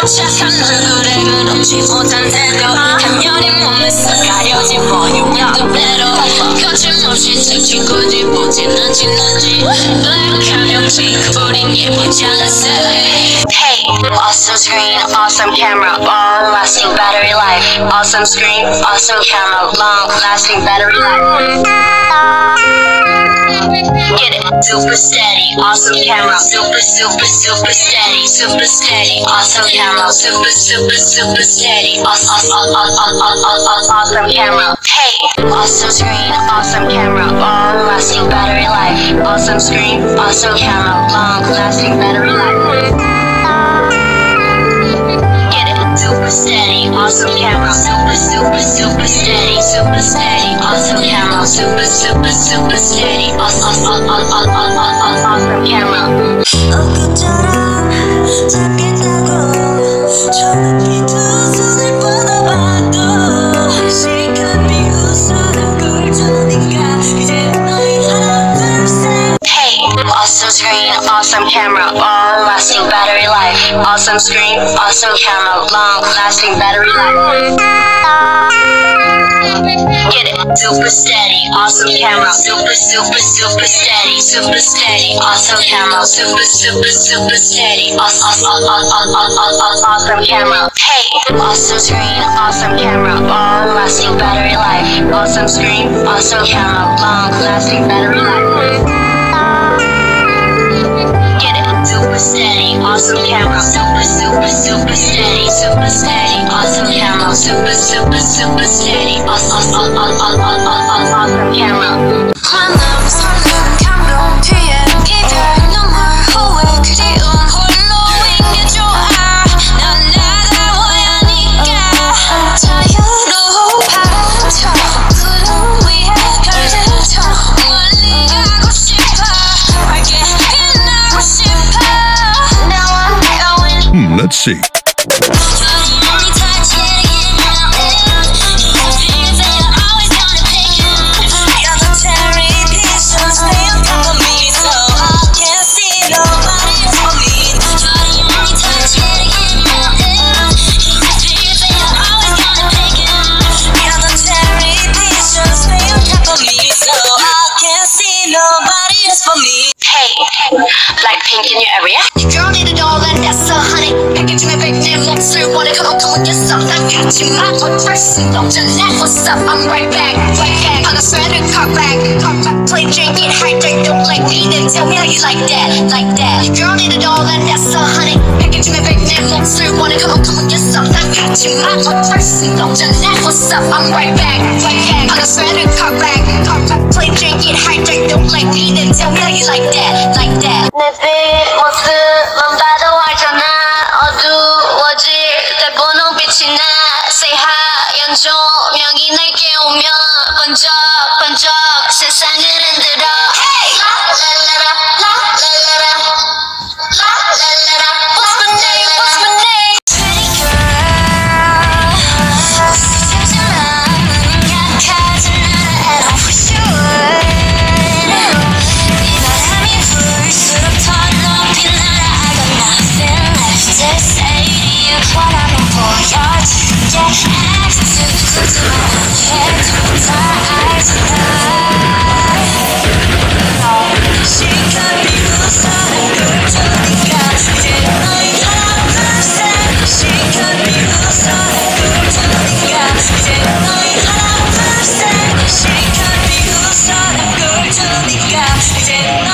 착한 얼굴에 그렇지 못한 태도 한여린 몸에서 가려진 볼륨도 배로 거침없이 찍힌 거지 보진 않지 Black 가볍지 우린 예쁘지 않았어 Hey, awesome screen, awesome camera, long-lasting battery life Awesome screen, awesome camera, long-lasting battery life Get it, super steady, awesome camera, super steady, super steady, awesome camera, super steady, awesome camera. Hey, awesome screen, awesome camera, long-lasting battery life. Awesome screen, awesome camera, long-lasting battery life. Get it, super steady, awesome camera, super steady, super steady, awesome camera, super steady, awesome camera. 엊그처럼 잡겠다고 저녁이 두 손을 뻗어봐도 시간 비웃어도 꿀조니까 이제 너희 하나 둘셋 Hey, awesome screen, awesome camera, long-lasting battery life Awesome screen, awesome camera, long-lasting battery life Get it, super steady, awesome camera, super steady, super steady, awesome camera, super steady, awesome camera. Hey, awesome screen, awesome camera, long-lasting battery life. Awesome screen, awesome camera, long-lasting battery life. Get it, super steady, awesome camera, super steady, super steady, awesome camera, super steady, awesome camera. 만남 설렘 감동 뒤에 이별 눈물 후회 그리움 홀로인 게 좋아 난 나다워야 하니까 자유로워 파쳐 구름 위에 별들처럼 멀리 가고 싶어 밝게 빛나고 싶어 Now I'm going Let's see. Like pink in your area. Your girl needed all that, that's so honey. Package my big name, let's see what it come on, get some. I'm catching my one person, don't you let what's up? I'm right back. On the surrender, car back. Play, drink, get hydrate, don't like me, then tell me how you like that. Your girl needed all that, that's so honey. Package my big name, let's see what it come on, get some. I'm catching my one person, don't you let what's up? I'm right back. On the surrender, car back. Play, drink, get hydrate, don't like me, then tell me how you like that. 내 뒷모습만 봐도 알잖아 어두워질 때 보는 빛이 나 Say 하얀 조명이 날 깨우면 번쩍번쩍 세상을 흔들어 Hey! 라라라 라라라 라라라 What's my name? What's my name? Pretty girl 웃으지만 약하진 않아 at all for sure 이제